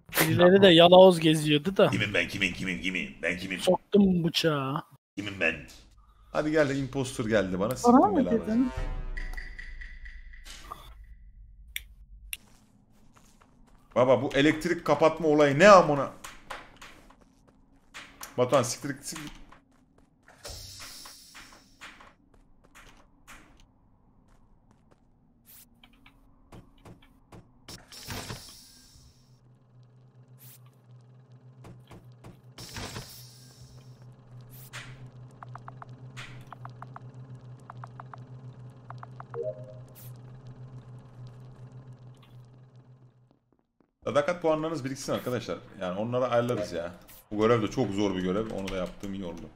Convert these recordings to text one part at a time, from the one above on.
Birileri de yalaoz geziyordu da. Kimim ben kimim? Ben kimim? Soktum bıçağı. Kimim ben? Hadi gel, impostor geldi bana. Bana Siktim mı belanı. dedin? Baba bu elektrik kapatma olayı ne amına? Batuhan siktir. Sadakat puanlarınız biriksin arkadaşlar. Yani onları ayarlarız ya. Bu görev de çok zor bir görev. Onu da yaptığım iyi oldu.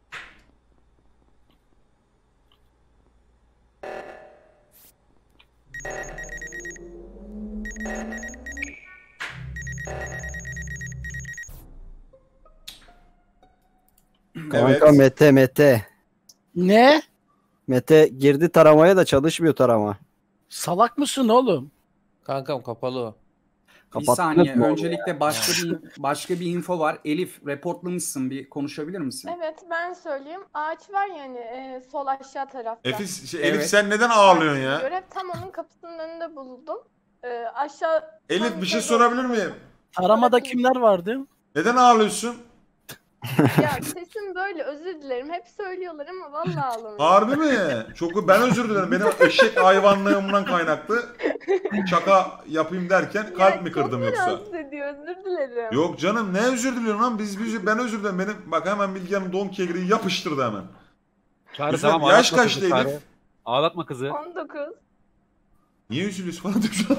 Kanka Mete. Ne? Mete girdi taramaya da çalışmıyor tarama. Salak mısın oğlum? Kankam kapalı o. Bir saniye. Öncelikle başka bir info var. Elif, reportlamışsın. Bir konuşabilir misin? Evet, ben söyleyeyim. Ağaç var yani sol aşağı tarafta. Elif sen neden ağlıyorsun ya? Görev tam onun kapısının önünde buldum. Aşağı... Elif bir şey sorabilir miyim? Taramada kimler vardı? Neden ağlıyorsun? Ya sesim böyle, özür dilerim. Hep söylüyorlar ama vallahi ağlamıyorum. Harbi mi? Ben özür dilerim. Benim eşek hayvanlığımdan kaynaklı. Şaka yapayım derken kalp mi kırdım yoksa? Çok rahatsız ediyor, özür dilerim. Yok canım, ne özür diliyorum lan? Ben özür dilerim. Bak hemen Bilge Hanım don kegriyi yapıştırdı hemen. Çağrı tamam, yaş kaçtı Elif? Ağlatma kızı. 19. Niye üzülüyorsun falan diyorsun?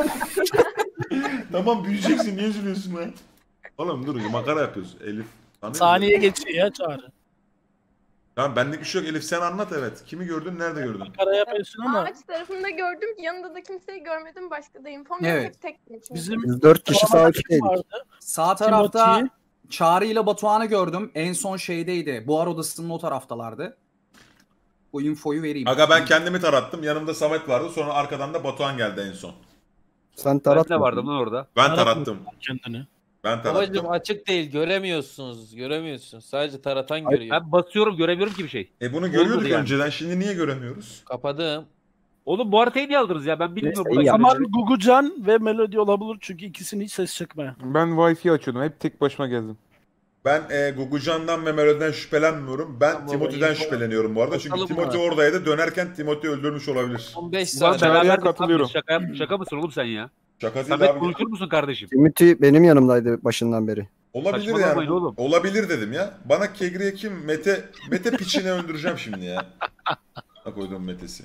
Tamam büyüyeceksin, niye üzülüyorsun lan? Oğlum dur, makara yapıyoruz Elif. Saniye geçiyor ya Çağrı. Tamam benlik bir şey yok Elif, sen anlat evet. Kimi gördün, nerede gördün? Makara yapıyorsun ama. Ağaç tarafında gördüm, yanında da kimseyi görmedim, başka da infom yok. Evet. Tek Biz 4 kişi sağ vardı. Sağ tarafta Çağrı ile Batuhan'ı gördüm. En son şeydeydi. Buhar odasının o taraftalardı. Bu infoyu vereyim. Aga ben kendimi tarattım. Yanımda Samet vardı. Sonra arkadan da Batuhan geldi en son. Sen tarat. Ne vardı lan orada? Ben tarattım. Kendini. Ben tarattım. Babacım açık değil, göremiyorsunuz. Sadece taratan görüyor. Ben basıyorum, göremiyorum ki bir şey. Bunu görüyorduk yani. önceden. Şimdi niye göremiyoruz? Kapadım. Oğlum bu haritayı niye aldınız ya? Ben bilmiyorum. Neyse, Ama Gugucan ve Melody olabilir çünkü ikisinin hiç ses çıkmıyor. Ben Wi-Fi açıyordum. Hep tek başıma gezdim. Ben Gugucan'dan ve Melody'den şüphelenmiyorum. Ben Tamam, Timothy'den şüpheleniyorum bu arada. Çünkü Bakalım Timothy buna. oradaydı. Dönerken Timothy öldürmüş olabilir. 15 Ben saat. Çağrı'ya katılıyorum. Şaka mısın oğlum sen ya? Şaka değil Samet abi. konuşur musun kardeşim? Timothy benim yanımdaydı başından beri. Olabilir Saçmalamayın yani. oğlum. Olabilir dedim ya. Bana Kegri'ye kim? Mete piçini öldüreceğim şimdi ya. Bak koydum Mete'si.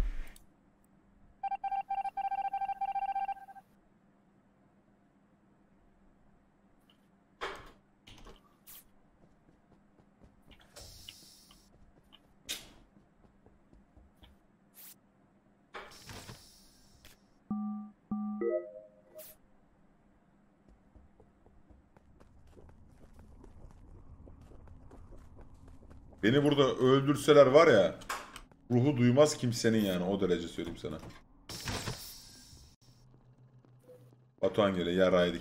Beni burada öldürseler var ya, ruhu duymaz kimsenin yani, o derece söyleyeyim sana. Batuhan geliyor, yarraydık.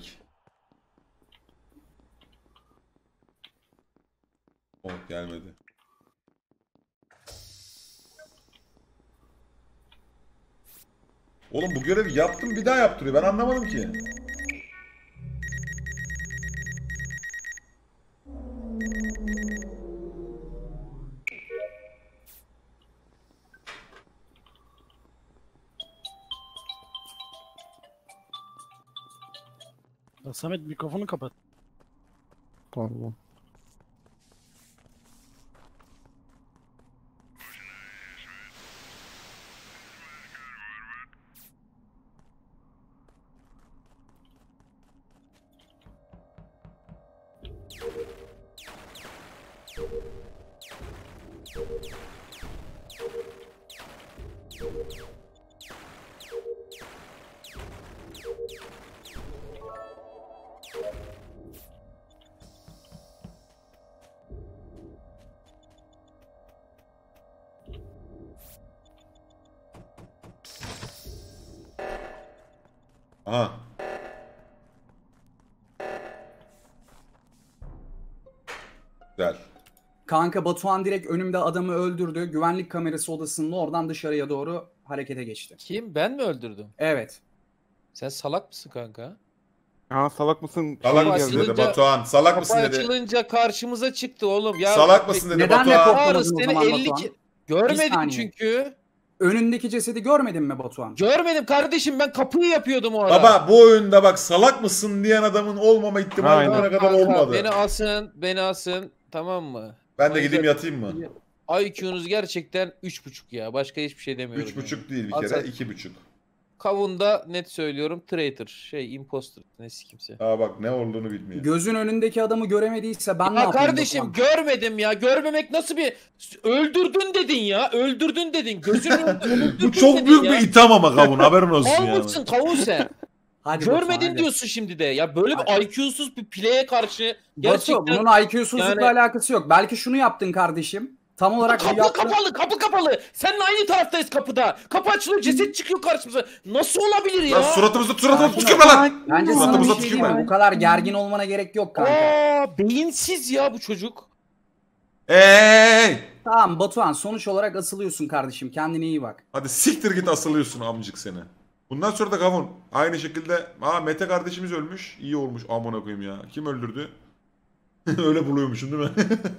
Oh gelmedi. Oğlum bu görevi yaptım bir daha yaptırıyor, ben anlamadım ki. Samet mikrofonu kapat. Pardon. Aha. Güzel. Kanka Batuhan direkt önümde adamı öldürdü. Güvenlik kamerası odasının oradan dışarıya doğru harekete geçti. Kim? Ben mi öldürdüm? Evet. Sen salak mısın kanka? Ha salak mısın? Salak Şey mısın geldi. dedi açılınca- Batuhan. Salak mısın Kapı dedi. açılınca karşımıza çıktı oğlum. Ya Salak mısın dedi Neden Batuhan. report- Ağrı Toplamadın o seni zaman 50 Batuhan. ki... Görmedim saniye. çünkü. Önündeki cesedi görmedin mi Batuhan? Görmedim kardeşim, ben kapıyı yapıyordum o ara. Baba bu oyunda bak salak mısın diyen adamın olmama ihtimali Aynen. bugüne kadar Kanka, olmadı. Beni asın tamam mı? Ben de gideyim yatayım mı? IQ'nuz gerçekten 3.5 ya. Başka hiçbir şey demiyorum. 3.5 değil bir At- kere 2.5. Kavunda net söylüyorum traitor. Imposter. Ne kimse. Aa bak ne olduğunu bilmiyor. Gözün önündeki adamı göremediyse ben ne Ya yapayım kardeşim Batuhan? görmedim ya. Görmemek nasıl bir... Öldürdün dedin ya. Öldürdün dedin. Gözünün öldürdün Bu çok dedin büyük ya. bir itham ama kavun haberin olsun Mal yani. mısın kavun sen? Hadi Batuhan, Görmedin hadi. diyorsun şimdi de. Ya böyle bir IQ'suz bir play'e karşı gerçekten... Batu, bunun IQ'suzlukla yani- alakası yok. Belki şunu yaptın kardeşim. Tam olarak bu yaptığın- Kapı kapalı. Seninle aynı taraftayız kapıda. Kapı açılıyor, ceset çıkıyor karşımıza. Nasıl olabilir ya? Lan suratımıza tükürme lan. Bence sana Suratımıza bir şey diyeyim tükürme. mi? Bu kadar gergin olmana gerek yok kanka. Beyinsiz ya bu çocuk. Ey! Tamam Batuhan, sonuç olarak asılıyorsun kardeşim. Kendine iyi bak. Hadi siktir git asılıyorsun amcık seni. Bundan sonra da kavun. Aynı şekilde Mete kardeşimiz ölmüş. İyi olmuş amına koyayım ya. Kim öldürdü? Öyle buluyormuşum değil mi?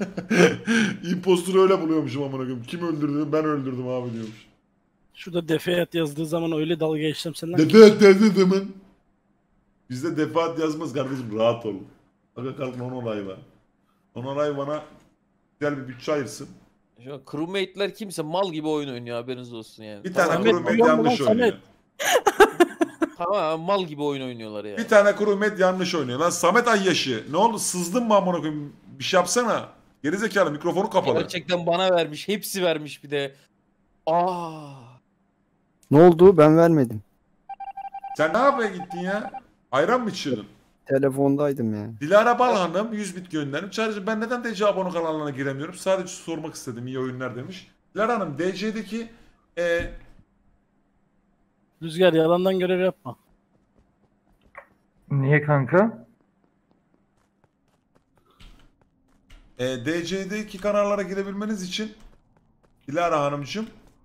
Imposter'ı öyle buluyormuşum amına koyayım. Kim öldürdü? Ben öldürdüm abi diyormuş. Şurada defeyat yazdığı zaman öyle dalga geçtim senden. Dedi zaman. Bizde defaat yazmaz kardeşim rahat ol. Aga kalk Nonolay var. Nonolay bana güzel bir bütçe ayırsın. Şu an crewmate'ler kimse mal gibi oyun oynuyor, haberiniz olsun yani. Bir tane Samet, crewmate ulan yanlış Samet. oynuyor. Tamam, mal gibi oyun oynuyorlar ya. Bir tane crewmate yanlış oynuyor. Lan Samet Ayyaşı ne oldu sızdın mı amına koyayım? Bir şey yapsana. Gerizekalı mikrofonu kapalı. Gerçekten bana vermiş, hepsi vermiş bir de. Ne oldu? Ben vermedim. Sen ne yapmaya gittin ya? Ayran mı içiyordun? Telefondaydım ya. Dilara Balhanım 100 bit gönderdim. Çağrıcı ben neden DC abone kanalına giremiyorum? Sadece sormak istedim. İyi oyunlar demiş. Dilara Hanım DC'deki Rüzgar yalandan görev yapma. Niye kanka? DC'deki kanallara girebilmeniz için Dilara Hanımcığım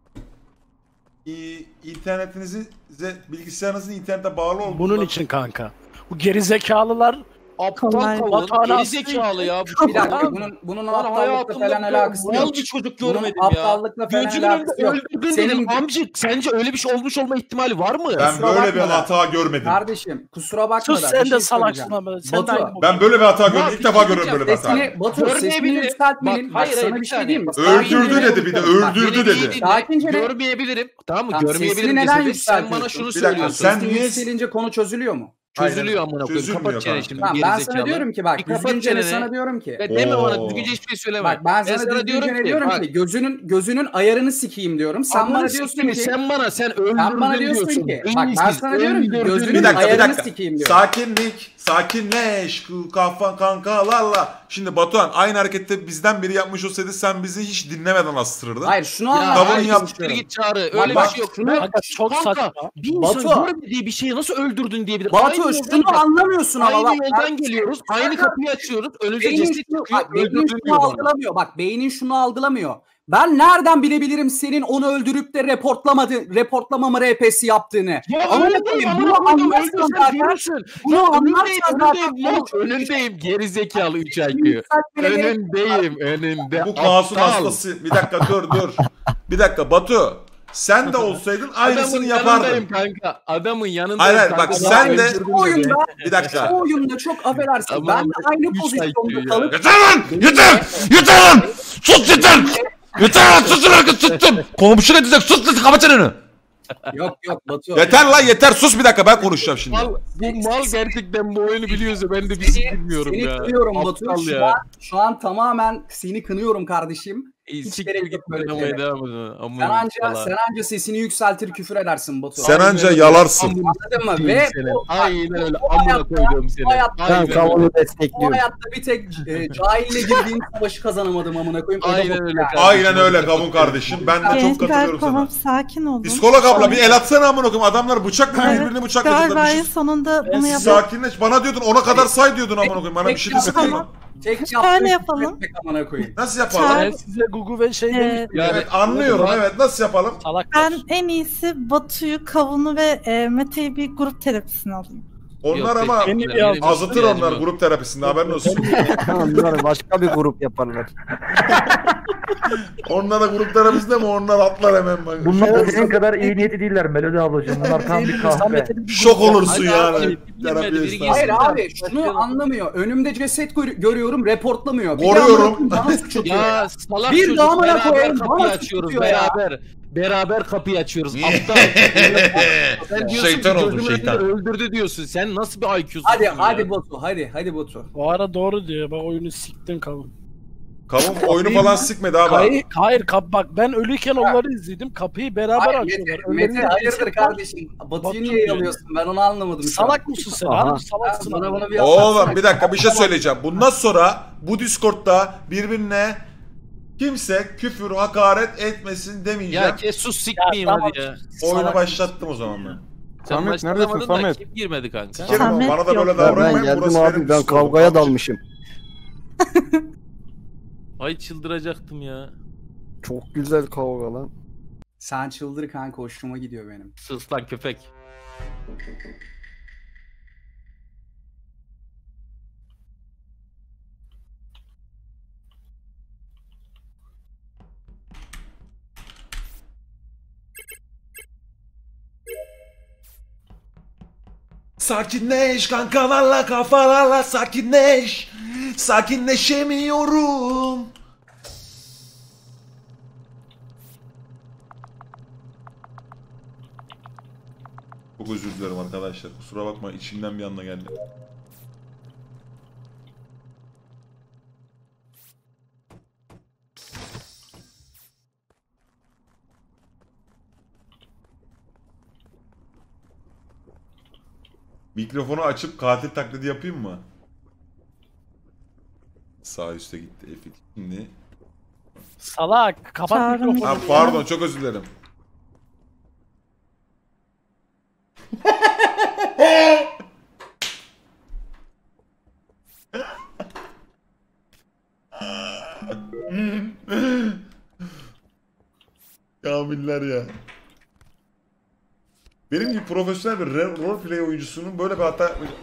internetinizi bilgisayarınızın internete bağlı olduğundan Bunun için kanka. Bu gerizekalılar Aptal kavun, Vatan gerizekalı ya bu Bir dakika, çocuk. bunun Lan aptallıkla hayatımda falan alakası mal yok. bir çocuk Bunun görmedim ya. aptallıkla falan Gözümün önünde alakası yok. öldürdün Senin- dedim. Amcık sence öyle bir şey olmuş olma ihtimali var mı? ben kusura böyle bir bakma da. hata görmedim. Kardeşim kusura bakma sus da. sen bir de şey salaksın söyleyeceğim. ama. Sen de Batu, aynı Ben böyle bir hata görmedim. Ya İlk bir defa şey görüyorum böyle bir hata. Sesini, Batu sesini Görmeyebilirim. yükseltmeyin. Bak, Bak, hayır, sana bir bir şey saniye. diyeyim mi? Öldürdü Sakince- dedi bir de Bak, öldürdü Beni dedi. iyi dinle. Sakince de- Görmeyebilirim. Tamam mı? Tamam, Görmeyebilirim. sesini neden Sen yükseltiyorsun? bana şunu Bir dakika, söylüyorsun. sen Sesini niye- yükselince konu çözülüyor mu? Çözülüyor amına koyayım. Çözülmüyor Kapat çeneni kanka. şimdi. Tamam ben sana gerizekalı. diyorum ki bak Bir kapat düzgünce çeneni. sana diyorum ki. Ya deme bana Oo. düzgünce hiçbir şey söyleme. Bak ben sana düzgünce diyorum bak, ki gözünün ayarını sikeyim diyorum. Sen Aman bana diyorsun siktir, ki sen bana sen sen bana öldürdün diyorsun diyorsun. ki bak ben Beyinsiz, sana diyorum ki öldürdün. gözünün Bir dakika ayarını sikeyim diyorum. Sakinlik. Sakinleş kafan kankalarla. Şimdi Batuhan aynı harekette bizden biri yapmış olsaydı sen bizi hiç dinlemeden astırırdın. Hayır şunu Ya anlatmaya Kavun hayır, yap- siktir çalışıyorum. git Çağrı. Bak, Öyle bak, bir şey yok. Kanka çok Kanka, saçma. bir insan Batu. görmediği bir şeyi nasıl öldürdün diyebilir. Batu Aynı şunu yoldan- anlamıyorsun ama Aynı bak. yoldan geliyoruz. Aynı kapıyı açıyoruz. Önümüze Beynin ceset şunu, çıkıyor. bak, beynin Öldürdün şunu diyor bana. algılamıyor. Bak beynin şunu algılamıyor. Ben nereden bilebilirim senin onu öldürüp de reportlamamı RP'si yaptığını? Ya Ama önündeyim. bunu anlarsan zaten. Bunu anlarsan zaten. Önündeyim. Geri zekalı 3 IQ. Önündeyim. Önünde. Bu kaosun Aptal. hastası. Bir dakika dur. Bir dakika Batu. Sen de olsaydın aynısını Adamın yapardın. yanındayım kanka. Adamın yanındayım. Hayır, hayır, kanka. bak Adam sen de- öldürdün Bu oyunda, Bir dakika. bu oyunda çok affedersin. Tamam, Ben de aynı üç pozisyonda IQ kalıp Yeter lan! Yeter! Yeter lan! Sus yeter! Yeter lan! Susun herkes sustum! Komşu ne diyecek? Sus lan kapat çeneni! yok Batu. Yeter lan yeter sus bir dakika ben konuşacağım şimdi. Bu mal gerçekten bu oyunu biliyorsa ben de bizi bilmiyorum Seni ya. kınıyorum Batu. Aptal Şu an tamamen seni kınıyorum kardeşim. Hiç Siktir gerek git yok böyle oynamaya şeylere. devam edin. Sen anca sesini yükseltir küfür edersin Batu. Sen anca yalarsın. Anladın mı? Ve Aynen öyle. bu Amına hayatta- koyduğum seni. bu hayatta- Ben Aynen öyle. kavunu Bu destekliyorum. hayatta bir tek cahille girdiğim savaşı kazanamadım amına koyayım. O da Aynen bu öyle yani. kardeşim. Aynen öyle kavun kardeşim. Ben de çok Gençler katılıyorum tamam sana. sakin olun. Psikolog abla bir el atsana amına koyayım. Adamlar bıçak gibi birbirini bıçakladılar. Galiba Bir en şey... sonunda bunu Siz yapalım. sakinleş. Bana diyordun ona kadar say diyordun amına koyayım. Bana bir şey Peki, demeseydin. tamam. Tek Şöyle yaptığım yapalım. etmek amına koyayım. Nasıl yapalım? Çağrı- Ben size Google ve şey Ee, demiştim. Yani- Evet anlıyorum evet nasıl yapalım? Salaklar. Ben en iyisi Batu'yu, Kavun'u ve Mete'yi bir grup terapisine alayım. Onlar Yok, ama teşekkürler. Beni Benim azıtır ihtiyacım onlar yok. grup terapisinde haberin olsun. Onlar başka bir grup yaparlar. Onlara grup terapisinde mi onlar atlar hemen bak. Bunlar da senin kadar iyi niyetli değiller Melodi ablacığım. Bunlar tam bir kahve. Samet'in bir Şok grubu- olursun Hadi yani. abi, Terapi biri esnasında. Hayır Geçsin. abi şunu anlamıyor. Önümde ceset görüyorum reportlamıyor. Bir Koruyorum. de amına koyayım, bana suç atıyor. Ya salak Bir çocuk, daha amına beraber koyayım, kapıyı bana açıyoruz tutuyor ya. beraber. Beraber kapıyı açıyoruz. Aptal. Sen diyorsun Şeytan ki oldum, gözümün şeytan. önünde öldürdü diyorsun. Sen nasıl bir IQ'sun? Hadi Batu hadi Batu. O ara doğru diyor. Bak oyunu siktin kavun. Kavun oyunu falan sikmedi abi. Hayır bak ben ölüyken onları izledim. Kapıyı beraber Hayır açıyorlar. Mete Önlerinde hayırdır ceset var. kardeşim. Batu'yu niye yalıyorsun ben onu anlamadım. şu an. Salak mısın sen? Aha. Harbi salaksın. Bana abi. bir Oğlum bir dakika bir şey söyleyeceğim. Bundan sonra bu Discord'da birbirine kimse küfür, hakaret etmesin demeyeceğim. Ya kes sus sikmeyeyim Ya, hadi ya. Oyunu Salak. başlattım o zaman ben. Sen Samet, başlamadın neredesin da Samet? Kim girmedi kanka? Sikerim Samet bana da yok. böyle Ya davranmayın. ben geldim Burası abi benim ben Discord'um kavgaya kardeşim. dalmışım. Ay çıldıracaktım ya. Çok güzel kavga lan. Sen çıldır kanka hoşuma gidiyor benim. Sus lan köpek. Sakinleş kankalarla kafalarla sakinleş. Sakinleşemiyorum. Çok özür dilerim arkadaşlar. Kusura bakma içimden bir anda geldi. Mikrofonu açıp katil taklidi yapayım mı? Sağ üstte gitti F2. Şimdi... Salak. Kapat Çağrı mikrofonu. Ha, pardon çok özür dilerim. Kamiller ya. Benim gibi profesyonel bir roleplay oyuncusunun böyle bir hata yapmayacak.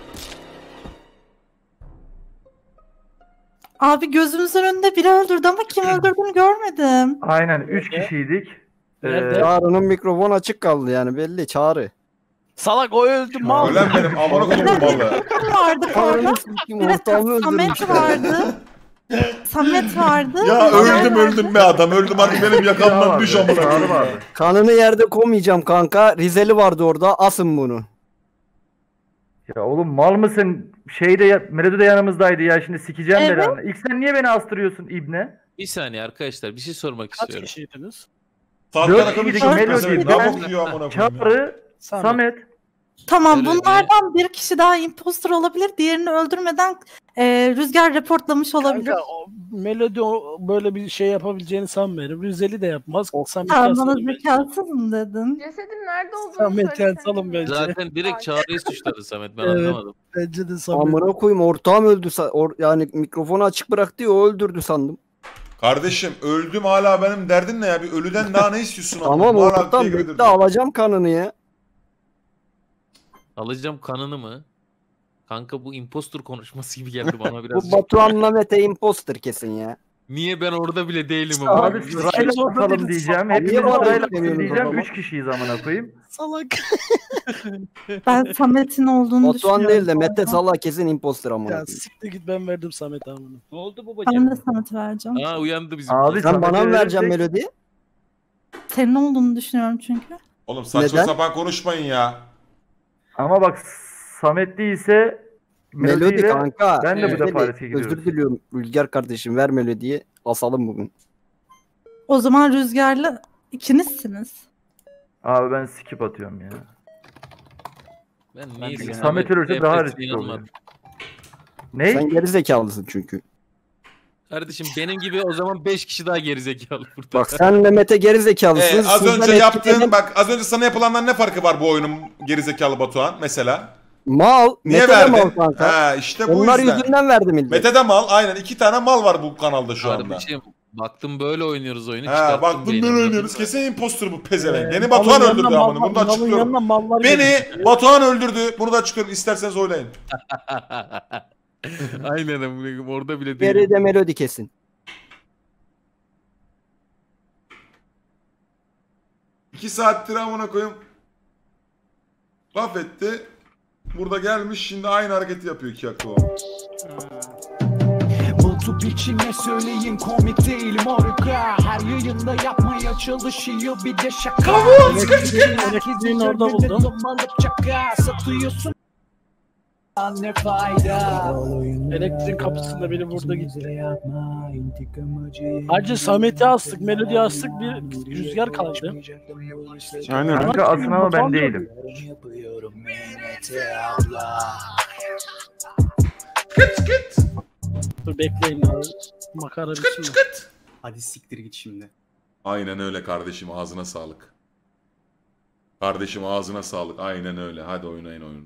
Abi gözümüzün önünde biri öldürdü ama kim öldürdüğünü görmedim. Aynen 3 kişiydik. Nerede? Çağrı'nın mikrofon açık kaldı yani belli Çağrı. Salak o öldü mal. Ölen benim amına koyayım malı. Kim vardı orada? Çağrı'nın sikim Evet, ortağını öldürmüş. Samet vardı. Samet vardı. Ya Rüzgar öldüm be adam öldüm hadi benim yakamdan düş amına Çağrı koyayım. vardı. Kanını yerde koymayacağım kanka. Rizeli vardı orada. Asın bunu. Ya oğlum mal mısın? Melodi de yanımızdaydı ya şimdi sikeceğim Evet. belanı. İlk sen niye beni astırıyorsun ibne? Bir saniye arkadaşlar bir şey sormak Kaç istiyorum. kişiydiniz? Saat Dört karakolu kişilik çıkmış melodi, mesela. Ne ben- bakıyor amına koyayım ya. Çağrı, Samet. Tamam Öyle bunlardan bir kişi daha imposter olabilir. Diğerini öldürmeden Rüzgar reportlamış olabilir. Kanka o Melodi böyle bir şey yapabileceğini sanmıyorum. Rizeli de yapmaz. Samet Sen Yasal'ın bana bence. zekasız mı dedin? Cesedin nerede olduğunu Samet söylesene. Yasal'ın bence. Zaten direkt Çağrı'yı suçladı Samet ben Evet. anlamadım. Bence de Samet. Amına koyayım ortağım öldü. Yani mikrofonu açık bıraktı o öldürdü sandım. Kardeşim öldüm hala benim derdin ne ya? Bir ölüden daha ne istiyorsun? Tamam Hala ortadan tek bekle öldürdün. alacağım kanını ya. Alacağım kanını mı? Kanka bu impostor konuşması gibi geldi bana biraz. Bu Batuhan'la Mete imposter kesin ya. Niye ben orada bile değilim İşte ama. Abi sırayla zorunda bakalım değiliz. diyeceğim. Niye Hepimiz bana sırayla beklemiyorsunuz o diyeceğim. zaman? 3 kişiyiz amına koyayım. Salak. Ben Samet'in olduğunu Batuhan düşünüyorum. değil de Mete Sala kesin imposter amına Ya koyayım. siktir git ben verdim Samet abi. Ne oldu Ben babacığım? de Samet'e vereceğim. Aa uyandı bizim. Abi Sen bana mı Samet'e vereceksin verirsek- melodiyi? Senin olduğunu düşünüyorum çünkü. Oğlum saçma Neden? sapan konuşmayın ya. Ama bak Samet değilse Melodi Melodiyle kanka. ben de bu Melodi, defa riske özür gidiyoruz. diliyorum Ülger kardeşim ver melodiyi. Asalım bugün. O zaman Rüzgar'la ikinizsiniz. Abi ben skip atıyorum ya. Ben niye Samet ölürse daha nefretine riskli oluyor. inanmadım. Ne? Sen geri zekalısın çünkü. Kardeşim benim gibi o zaman 5 kişi daha gerizekalı burada. Bak senle Mete geri zekalısın. Az Sizden önce yaptığın etkilenin- bak az önce sana yapılandan ne farkı var bu oyunun gerizekalı Batuhan mesela? Mal. Niye Mete de verdin? mal kanka. Ha işte bu Onlar yüzden. yüzünden verdi millet. Mete de mal. Aynen 2 tane mal var bu kanalda şu anda. Kardeşim baktım böyle oynuyoruz oyunu. Ha çıkarttım bak bunu beynimden. oynuyoruz. Kesin impostor bu pezevenk. Beni Malın Batuhan yanına öldürdü mal- amına. Bunu da malın açıklıyorum. yanına mallar Beni getirdi. Batuhan öldürdü. Bunu da açıklıyorum. İsterseniz oylayın. Aynen amına koyayım, orada bile Geri değilim. de melodi kesin. 2 saattir amına koyayım. Laf etti. Burada gelmiş şimdi aynı hareketi yapıyor 2 dakika. Batu biçime söyleyeyim komik değil morika. Her yayında yapmaya çalışıyor bir de şaka. Elektriğin orada buldum. Domalıp çaka satıyorsun. Ne fayda. Elektrik kapısında beni vurdu gitti. Hacı Samet'i astık, Melodi'yi astık, bir rüzgar kaldı. Aynen. Kanka aslında ama ben değilim. Kıt kıt. Dur bekleyin abi. Makara bitsin Kıt mi? kıt. Hadi siktir git şimdi. Aynen öyle kardeşim, ağzına sağlık. Kardeşim ağzına sağlık. Aynen öyle. Hadi oynayın oyunu.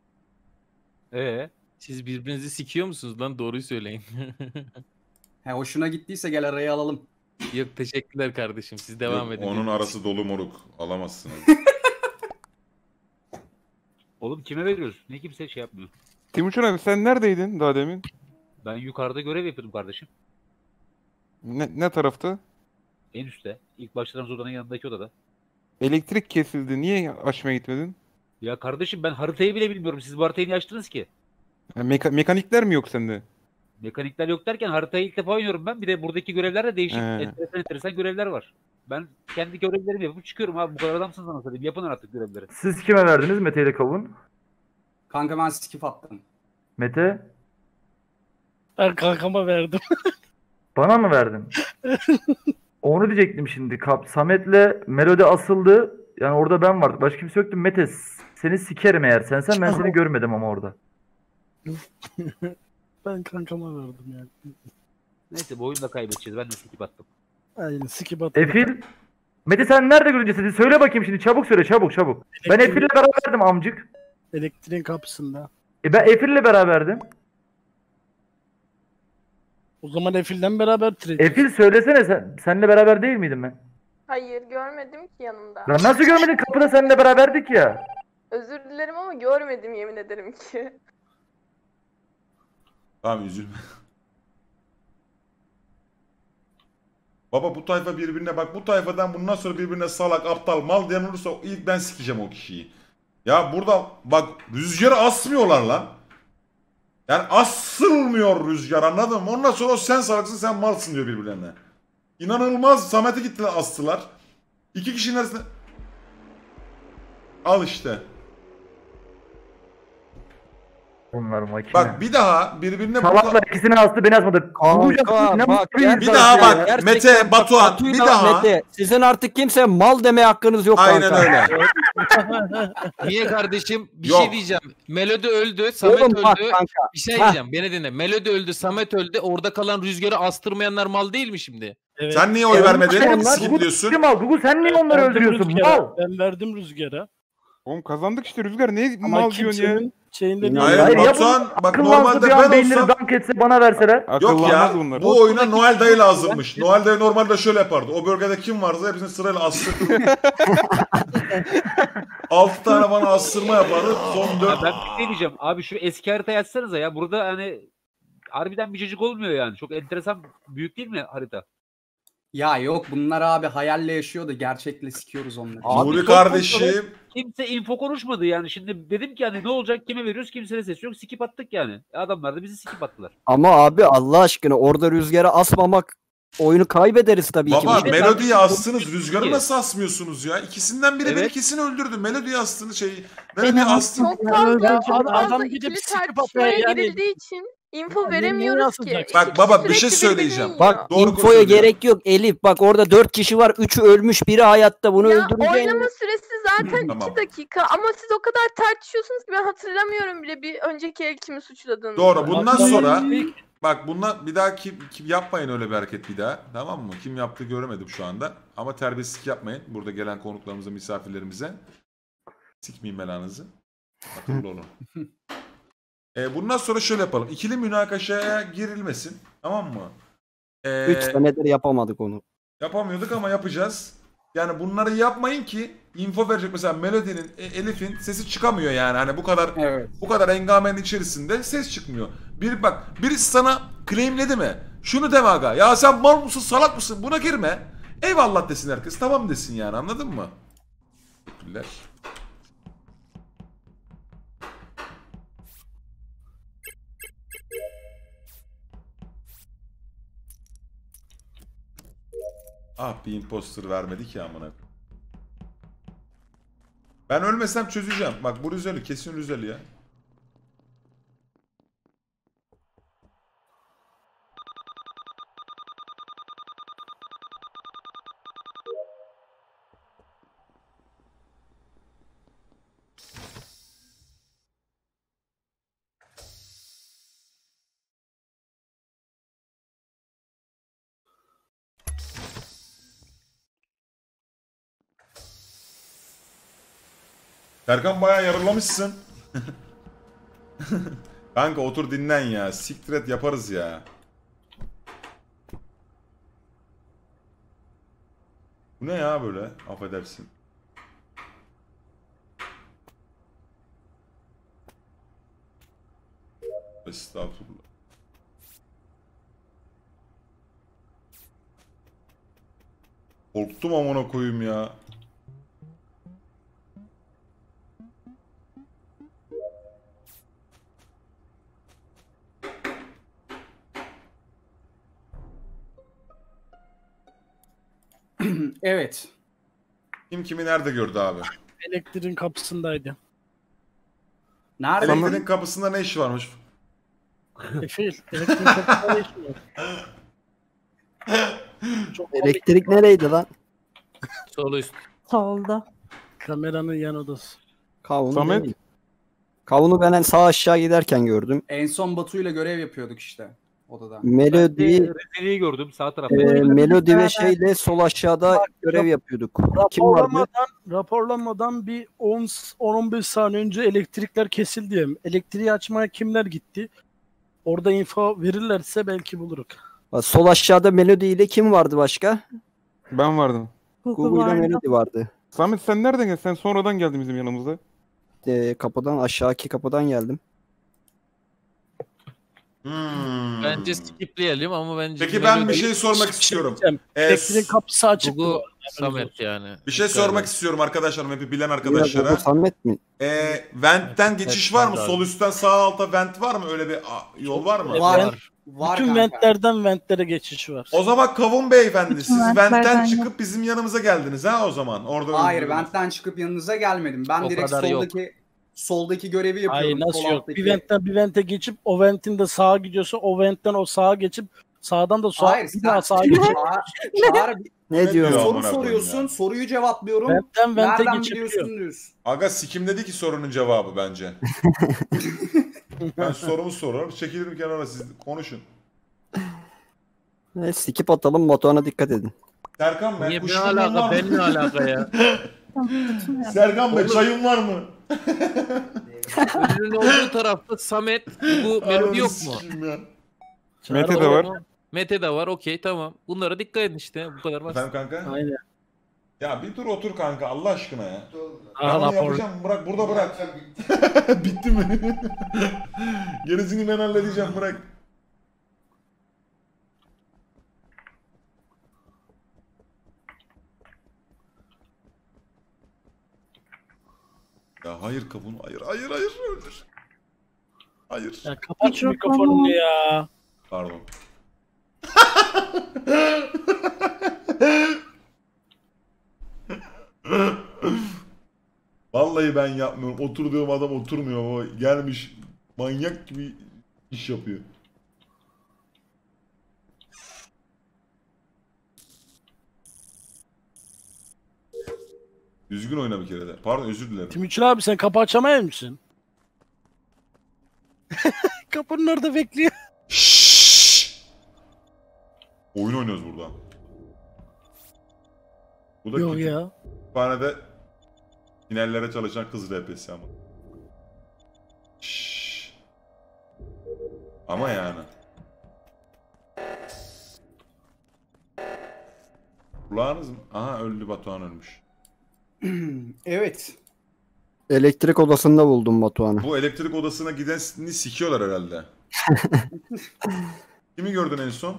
Siz birbirinizi sikiyor musunuz lan? Doğruyu söyleyin. He hoşuna gittiyse gel araya alalım. Yok teşekkürler kardeşim. Siz devam Yok, edin. onun arası dolu moruk. Alamazsın. Oğlum kime veriyoruz? Niye kimse şey yapmıyor? Timuçin abi sen neredeydin daha demin? Ben yukarıda görev yapıyordum kardeşim. Ne tarafta? En üstte. İlk başladığımız odanın yanındaki odada. Elektrik kesildi. Niye açmaya gitmedin? Ya kardeşim ben haritayı bile bilmiyorum. Siz bu haritayı niye açtınız ki? Mekanikler mi yok sende? Mekanikler yok derken haritayı ilk defa oynuyorum ben. Bir de buradaki görevler de değişik. Enteresan görevler var. Ben kendi görevlerimi yapıp çıkıyorum abi. Bu kadar adamsınız sana söyleyeyim. Yapın artık görevleri. Siz kime verdiniz? Mete ile Kavun? Kanka ben skip attım. Mete? Ben kankama verdim. Bana mı verdin? Onu diyecektim şimdi. Samet'le Melodi asıldı. Yani orada ben vardım. Başka kimse yoktu. Mete seni sikerim eğer sensen. Ben seni görmedim ama orada. Ben kankama verdim yani. Neyse bu oyunu da kaybedeceğiz. Ben de skip attım. Aynen skip attım. Efil? Mete sen nerede görünce seni? Söyle bakayım şimdi. Çabuk söyle. Çabuk. Ben Efil'le beraberdim amcık. Elektriğin kapısında. Ben Efil'le beraberdim. O zaman Efil'den beraber trade. Efil söylesene senle beraber değil miydim ben? Hayır görmedim ki yanımda. Lan nasıl görmedin? Kapıda seninle beraberdik ya. Özür dilerim ama görmedim yemin ederim ki. Tamam üzülme. Baba bu tayfa birbirine bak, bu tayfadan bundan sonra birbirine salak, aptal, mal diyen olursa ilk ben sikeceğim o kişiyi. Ya burada bak rüzgarı asmıyorlar lan. Yani asılmıyor rüzgar, anladın mı? Ondan sonra o sen salaksın sen malsın diyor birbirlerine. İnanılmaz. Samet'e gittiler astılar. 2 kişinin arasında. Al işte. Bunlar makine. Bak bir daha birbirine Salaklar ikisini astı beni asmadı. Kanka bak bir daha bak Mete, Batuhan bir daha. Mete, sizin artık kimse mal demeye hakkınız yok kanka. Aynen öyle. Niye kardeşim? Bir Yok. şey diyeceğim. Melodi öldü, Samet Oğlum bak öldü. kanka. Bir şey diyeceğim. Beni dinle. Melodi öldü, Samet öldü. Orada kalan rüzgarı astırmayanlar mal değil mi şimdi? Evet. Sen niye oy vermedin? Onlar Skip diyorsun. Kim al? Google sen niye onları Verdim öldürüyorsun? Rüzgar'a. Mal. Ben verdim Rüzgar'a. Oğlum kazandık işte Rüzgar. Ne Ama mal diyorsun ya? kimsenin şeyinde değil. Hayır, Hayır ya Batuhan bak akıllansa normalde bir an ben beyinleri olsam. dank etse bana verseler. Yok Akıllanmaz ya bunlar. bu oyuna Noel dayı lazımmış. Noel dayı normalde şöyle yapardı. O bölgede kim varsa hepsini sırayla astırdı. 6 tane bana astırma yapardı. Son 4. Ya ben bir şey diyeceğim. Abi şu eski haritayı açsanıza ya. Burada hani harbiden bir cacık olmuyor yani. Çok enteresan, büyük değil mi harita? Ya yok bunlar abi hayalle yaşıyordu. Gerçekle sikiyoruz onları. Abi Nuri çok kardeşim. Kimse info konuşmadı yani. Şimdi dedim ki hani ne olacak, kime veriyoruz, kimseye ses yok. Skip attık yani. Adamlar da bizi skip attılar. Ama abi Allah aşkına orada rüzgara asmamak oyunu kaybederiz tabii ki. Baba Bir de Melodi'yi ben- astınız. Rüzgarı ki. nasıl asmıyorsunuz ya? İkisinden biri beni Evet. kesin öldürdü. Melodi'yi astınız Melodi'yi astın. Çok fazla, Ben- çok adam fazla gidip ikili skip atmaya tartışmaya yani- girildiği için info Ya, veremiyoruz niye ki. asılacak? Bak baba, bir Sürekli şey birbirini söyleyeceğim. yiyor. Bak Doğru infoya konuşuyor. gerek yok Elif. Bak orada 4 kişi var. 3'ü ölmüş, biri hayatta. Bunu Ya öldüreceğin. oylama süresi zaten Tamam. 2 dakika ama siz o kadar tartışıyorsunuz ki ben hatırlamıyorum bile bir önceki el kimi suçladığını. Doğru. Bundan Hatta- sonra bak bundan bir daha kim yapmayın öyle bir hareket bir daha. Tamam mı? Kim yaptı göremedim şu anda. Ama terbiyesizlik yapmayın. Burada gelen konuklarımıza, misafirlerimize. Sikmeyin belanızı. Akıllı olun. Bundan sonra şöyle yapalım. İkili münakaşaya girilmesin. Tamam mı? 3 senedir yapamadık onu. Yapamıyorduk ama yapacağız. Yani bunları yapmayın ki info verecek mesela Melody'nin, Elif'in sesi çıkamıyor yani. Hani bu kadar engamenin içerisinde ses çıkmıyor. Birisi sana claimledi mi? Şunu deme aga. Ya sen mal mısın, salak mısın? Buna girme. Eyvallah desin herkes. Tamam desin yani. Anladın mı? Teşekkürler. Ah, bir imposter vermedi ki amına. Ben ölmesem çözeceğim. Bak bu Rüzeli, kesin Rüzeli ya. Serkan bayağı yarılamışsın. Kanka otur dinlen ya. Siktir et, yaparız ya. Bu ne ya böyle? Affedersin. Estağfurullah. Korktum amına koyayım ya. Evet. Kim kimi nerede gördü abi? Elektriğin kapısındaydı. Nerede? Elektriğin kapısında ne işi varmış? Efil, elektriğin kapısında ne işi var? Çok Elektrik nereydi lan? Sol üst. Solda. Kameranın yan odası. Kavunu Samet? değil. Kavunu ben sağ aşağı giderken gördüm. En son Batu'yla görev yapıyorduk işte odada. Melodi, Rezili'yi gördüm sağ tarafta. Melodi ve şeyle sol aşağıda görev yapıyorduk. Kim vardı? Raporlamadan bir 10-15 saniye önce elektrikler kesildi ya. Elektriği açmaya kimler gitti? Orada info verirlerse belki buluruk. Sol aşağıda Melodi ile kim vardı başka? Ben vardım. Google ile Melodi vardı. Samet sen nereden geldin? Sen sonradan geldin bizim yanımıza. Kapıdan aşağıki kapıdan geldim. Bence skipleyelim ama bence... Peki ben bir şey sormak istiyorum. Elektriğin kapısı açık. Gugu Samet yani. Bir şey sormak istiyorum arkadaşlarım, hep bilen Google arkadaşlara. Samet mi? Vent'ten geçiş var mı? Sol üstten sağ alta vent var mı? Öyle bir yol var mı? Var Bütün kanka. ventlerden ventlere geçiş var. O zaman Kavun beyefendi, siz ventlerden Vent'ten yok. çıkıp bizim yanımıza geldiniz ha o zaman. Orada Hayır, öldürdünüz. Vent'ten çıkıp yanınıza gelmedim. Ben O direkt kadar yok. soldaki görevi yapıyorum. Hayır, nasıl sol yok? alttaki. Bir ventten bir vente geçip o ventin de sağa gidiyorsa o ventten o sağa geçip sağdan da sağa Hayır, bir daha sağa sen geçip Çağrı, Ne diyor? diyor? soru amına koyayım soruyorsun, ya. soruyu cevaplıyorum. ventten vente Nereden geçip biliyorsun diyorsun. Aga sikim dedi ki sorunun cevabı bence. Ben sorumu sorar, çekilirim kenara, siz konuşun. Skip atalım, Batuhan'a dikkat edin. Serkan Bey, Niye ne kuşluğun var alaka? mı? Ben ne alaka ya? Serkan Bey, çayın var mı? Ölünün olduğu tarafta Samet, bu Melodi yok mu? Sikeyim ya. Mete de var. Mete de var, okey tamam. Bunlara dikkat edin işte, bu kadar basit. Efendim kanka? Aynen. Ya bir dur otur kanka Allah aşkına ya. Ben Aha, bunu rapor. yapacağım, bırak burada bırak. Bitti mi? Gerisini ben halledeceğim, bırak. Ya hayır kabun, hayır öldür. Hayır. Ya kapat şu mikrofonunu ya. Pardon. Vallahi ben yapmıyorum. Oturduğum adam oturmuyor. O gelmiş manyak gibi iş yapıyor. Düzgün oyna bir kere de. Pardon, özür dilerim. Timuçin abi sen kapı açamıyor musun? Kapının orada bekliyor. Şşş! Oyun oynuyoruz burada. Bu da Yok ya. kütüphanede finallere çalışan kız RP'si ama. Ama yani. Kulağınız mı? Aha öldü, Batuhan ölmüş. Evet. Elektrik odasında buldum Batuhan'ı. Bu elektrik odasına gideni sikiyorlar herhalde. Kimi gördün en son?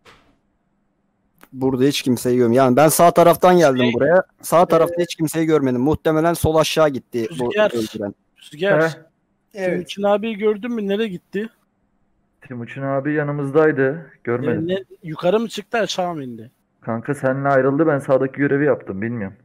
Burada hiç kimseyi görmedim. Yani ben sağ taraftan geldim buraya. Sağ tarafta hiç kimseyi görmedim. Muhtemelen sol aşağı gitti bu Rüzgar. öldüren. Rüzgar. Evet. Timuçin abiyi gördün mü? Nereye gitti? Timuçin abi yanımızdaydı. Görmedim. Yukarı mı çıktı, aşağı mı indi? Kanka seninle ayrıldı. Ben sağdaki görevi yaptım. Bilmiyorum.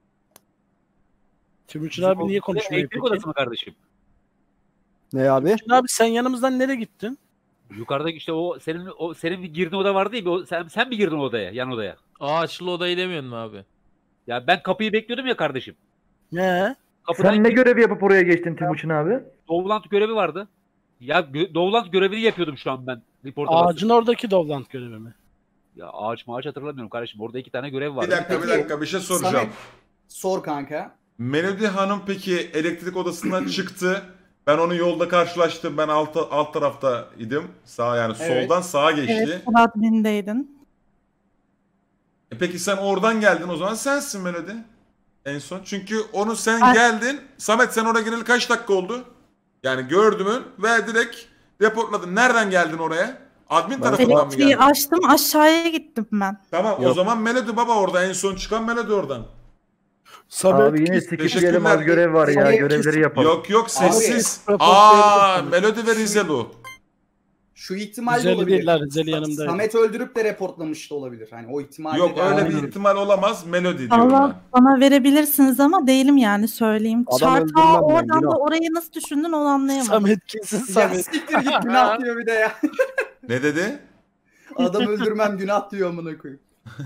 Timuçin abi niye konuşmuyor Elektrik peki? odası mı kardeşim? Ne abi? Timuçin abi sen yanımızdan nereye gittin? Yukarıdaki işte senin bir girdiğin oda vardı ya, sen bir girdin odaya, yan odaya. Ağaçlı odayı demiyorsun mu abi? Ya ben kapıyı bekliyordum ya kardeşim. Ne? Kapıdan Sen ne görevi yapıp oraya geçtin Timuçin abi? Dovlant görevi vardı. Ya Dovlant görevini yapıyordum şu an ben. Ağacın oradaki Dovlant görevi mi? Ya ağaç hatırlamıyorum kardeşim. Orada 2 tane görev vardı. Bir dakika bir şey soracağım. Samet, sor kanka. Melody Hanım peki elektrik odasından çıktı. Ben onu yolda karşılaştım. Ben alt tarafta idim. Sağ yani Evet. soldan sağa geçti. Evet, admindeydin. Peki sen oradan geldin, o zaman sensin Melody. En son. Çünkü onu sen Ay. geldin. Samet sen oraya gireli kaç dakika oldu? Yani gördümün ve direkt reportladın. Nereden geldin oraya? Admin tarafından mı Elektriği geldin? açtım, aşağıya gittim ben. Tamam o Yok. zaman Melody baba orada. En son çıkan Melody oradan. Samet Abi yine sikişleyelim, az teşekkürler. görev var ya. Samet Görevleri yapalım. Yok sessiz. Abi. Aa Melody ve Rizelu. Şu ihtimal de Rizeli olabilir. değil lan, Rizeli yanımdaydı. Samet öldürüp de reportlamış da olabilir. Hani o ihtimal Yok de öyle devam bir ediyor. ihtimal olamaz. Melody diyorum Allah ben. bana verebilirsiniz ama değilim yani, söyleyeyim. Adam Çarpı öldürmem ben, oradan günah. da orayı nasıl düşündün onu anlayamadım. Samet kesin Ya Samet. siktir git, günah diyor bir de ya. Ne dedi? Adam öldürmem günah diyor amına koyayım.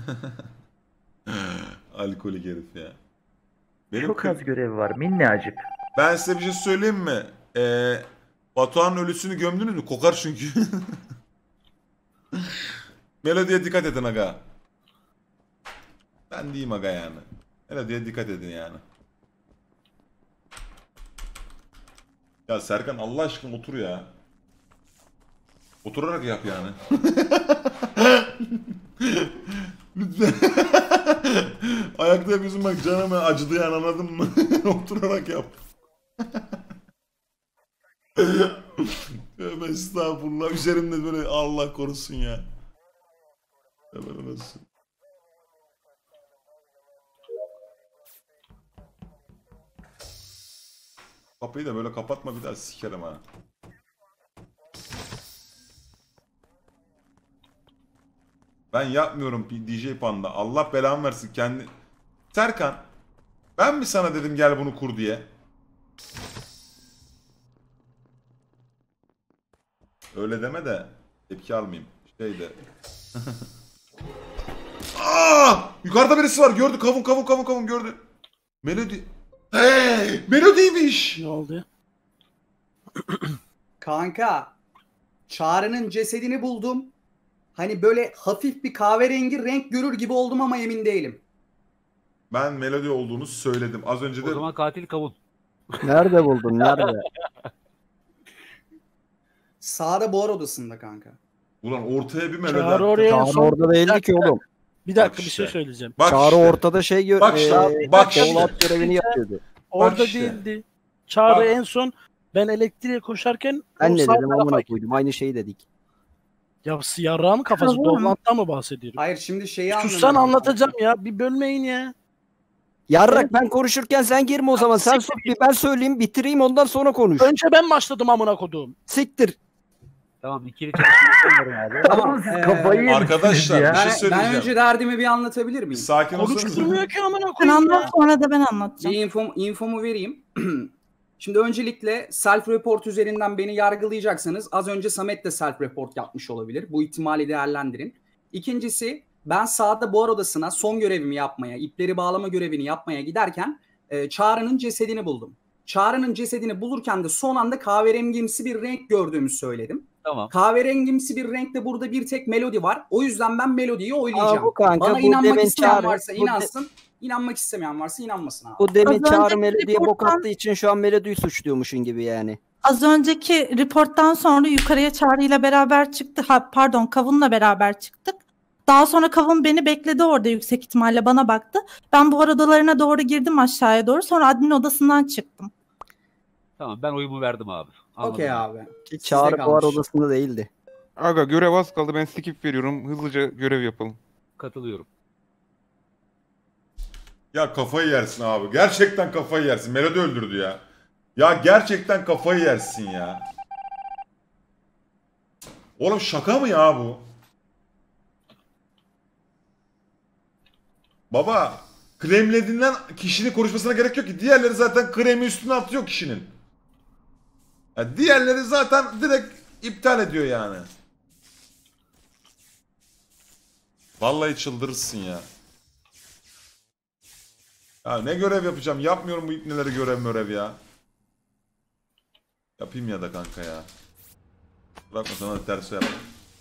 Alkolik herif ya. Benim Çok az görev var. Minnacık. Ben size bir şey söyleyeyim mi? Batuhan'ın ölüsünü gömdünüz mü? Kokar çünkü. Melody'ye dikkat edin aga. Ben diyeyim aga yani. Melody'ye dikkat edin yani. Ya Serkan Allah aşkına otur ya. Oturarak yap yani. Lütfen. Ayakta yapıyorsun bak, canıma acıdı yani, anladın mı? Oturarak yap. Tövbe estağfurullah. Üzerimde böyle Allah korusun ya. Tövbe olsun. Kapıyı da böyle kapatma, bir daha sikerim ha. Ben yapmıyorum DJ Panda. Allah belamı versin kendi. Serkan, ben mi sana dedim gel bunu kur diye? Öyle deme de tepki almayayım. Şeyde. Aa! Yukarıda birisi var. Gördü. Kavun gördü. Melody. Hey! Melody'ymiş. Ne oldu? Kanka, Çağrı'nın cesedini buldum. Hani böyle hafif bir kahverengi renk görür gibi oldum ama emin değilim. Ben Melody olduğunu söyledim. Az önce de O zaman katil kavun. Nerede buldun? Nerede? Sağda buhar odasında kanka. ulan ortaya bir Melody. Çağrı oraya en Çağrı son... orada değildi ki oğlum. Bir dakika Bak bir işte. şey söyleyeceğim. Bak Çağrı işte. ortada şey gör. Bak işte. Bak işte. Dolat görevini yapıyordu. Orada işte. değildi. Çağrı Bak. en son ben elektriğe koşarken Ben o ne sağ dedim tarafa- amına koydum. Aynı şeyi dedik. Ya yarrağı mı kafası? Tamam. Dovlant'tan mı bahsediyorum? Hayır şimdi şeyi Sussan anlamıyorum. anlatacağım ya. Bir bölmeyin ya. Yarrak ben konuşurken sen girme o zaman. Sen sus bir ben söyleyeyim bitireyim ondan sonra konuş. Önce ben başladım amına koduğum. Siktir. Tamam, ikili çalışma abi. Tamam siz kafayı yemişsiniz Arkadaşlar, ya. bir şey Ben söyleyeceğim. önce derdimi bir anlatabilir miyim? Sakin olsanız. Konuşturmuyor ki amına Sen koyayım anlat, ya. sonra da ben anlatacağım. Bir infomu vereyim. Şimdi öncelikle self report üzerinden beni yargılayacaksanız az önce Samet de self report yapmış olabilir. Bu ihtimali değerlendirin. İkincisi, ben sağda buhar odasına son görevimi yapmaya, ipleri bağlama görevini yapmaya giderken Çağrı'nın cesedini buldum. Çağrı'nın cesedini bulurken de son anda kahverengimsi bir renk gördüğümü söyledim. Tamam. Kahverengimsi bir renkte burada bir tek Melody var. O yüzden ben Melody'yi oylayacağım. bu kanka, Bana bu inanmak demin isteyen Çağrı- varsa bu inansın. İnanmak istemeyen varsa inanmasın abi. Bu demin Az Çağrı önceki Melody'ye bok reporttan- attığı için şu an Melody'yi suçluyormuşun gibi yani. Az önceki reporttan sonra yukarıya Çağrı ile beraber çıktı. Pardon, Kavun'la beraber çıktık. Daha sonra Kavun beni bekledi orada, yüksek ihtimalle bana baktı. Ben buhar odalarına doğru girdim, aşağıya doğru. Sonra admin odasından çıktım. Tamam, ben oyumu verdim abi. Okey abi. Çağrı buhar odasında değildi. Aga görev az kaldı, ben skip veriyorum. Hızlıca görev yapalım. Katılıyorum. Ya kafayı yersin abi. Gerçekten kafayı yersin. Melodi öldürdü ya. Ya gerçekten kafayı yersin ya. Oğlum şaka mı ya bu? Baba, claimlediğinden kişinin konuşmasına gerek yok ki. Diğerleri zaten claim'i üstüne atıyor kişinin. Ya diğerleri zaten direkt iptal ediyor yani. Vallahi çıldırırsın ya. Ya ne görev yapacağım? Yapmıyorum bu ipneleri görev ya. Yapayım ya da kanka ya. Bırakma sana da tersi yap.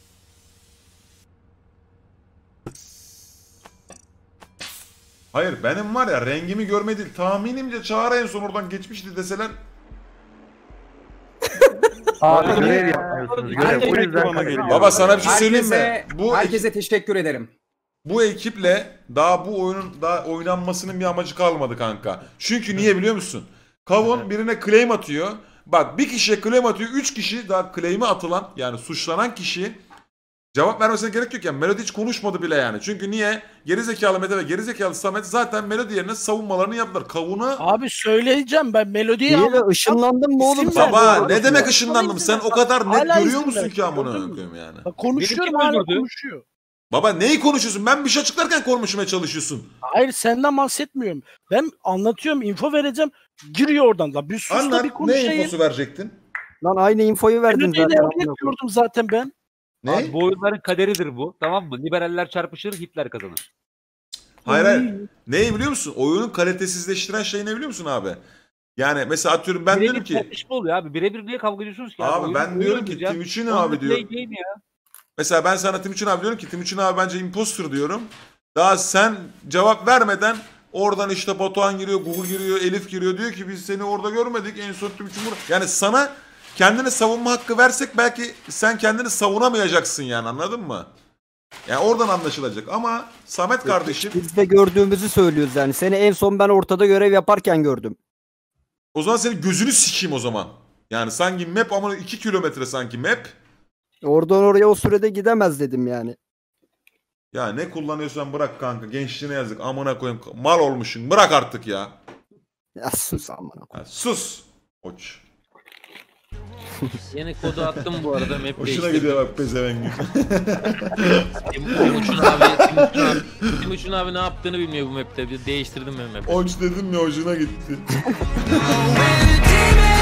Hayır benim var ya rengimi görme değil. Tahminimce Çağrı en son oradan geçmişti deseler. Abi görev yapmıyorsunuz. Görev. O yüzden bana geliyor. Baba sana bir şey söyleyeyim mi? Herkese teşekkür ederim. Bu ekiple daha bu oyunun daha oynanmasının bir amacı kalmadı kanka. Çünkü niye biliyor musun? Kavun birine claim atıyor. Bak bir kişiye claim atıyor. 3 kişi daha claim'e atılan yani suçlanan kişi cevap vermesine gerek yok yani. Melodi hiç konuşmadı bile yani. Çünkü niye? Gerizekalı Mete ve gerizekalı Samet zaten Melodi yerine savunmalarını yaptılar. Kavuna... Abi söyleyeceğim ben Melodi'yi Niye de ışınlandın mı oğlum? Baba ne demek ışınlandım? Sen o kadar net Hala görüyor izin musun ver. ki amına Gördün mü? koyayım yani? Bak konuşuyorum, Benimki hala öldürdü. konuşuyor. Baba neyi konuşuyorsun? Ben bir şey açıklarken konuşmaya çalışıyorsun. Hayır, senden bahsetmiyorum. Ben anlatıyorum, info vereceğim. Giriyor oradan. La bir sus da Anlat bir ne konuşayım. infosu verecektin? Lan aynı infoyu verdin Melodi'yle zaten. örnek gördüm zaten ben. Ne? Abi, bu oyunların kaderidir bu. Tamam mı? Liberaller çarpışır, Hitler kazanır. Hayır. Neyi biliyor musun? Oyunun kalitesizleştiren şey ne biliyor musun abi? Yani mesela atıyorum ben diyorum ki... Tartışma oluyor abi. Birebir niye kavga ediyorsunuz ki? Abi ben oyun diyorum ki oynayacağım. Timuçin Onunla abi diyor. play game ya. Mesela ben sana Timuçin abi diyorum ki Timuçin abi bence imposter diyorum. Daha sen cevap vermeden oradan işte Batuhan giriyor, Google giriyor, Elif giriyor. Diyor ki biz seni orada görmedik. En son Timuçin burada. Yani sana kendini savunma hakkı versek belki sen kendini savunamayacaksın yani, anladın mı? Yani oradan anlaşılacak ama Samet kardeşim... Biz de gördüğümüzü söylüyoruz yani. Seni en son ben ortada görev yaparken gördüm. O zaman senin gözünü sikeyim o zaman. Yani sanki map ama 2 kilometre sanki map. Oradan oraya o sürede gidemez dedim yani. Ya ne kullanıyorsan bırak kanka. Gençliğine yazık. Amına koyayım. Mal olmuşsun. Bırak artık ya. Ya sus amına koyayım. Ya sus. Koç. Yeni kodu attım bu arada. Map Hoşuna gidiyor bak pezevenk. Timuçin abi ne yaptığını bilmiyor bu map'te. Değiştirdim ben map'i. Oç dedim ya, hoşuna gitti.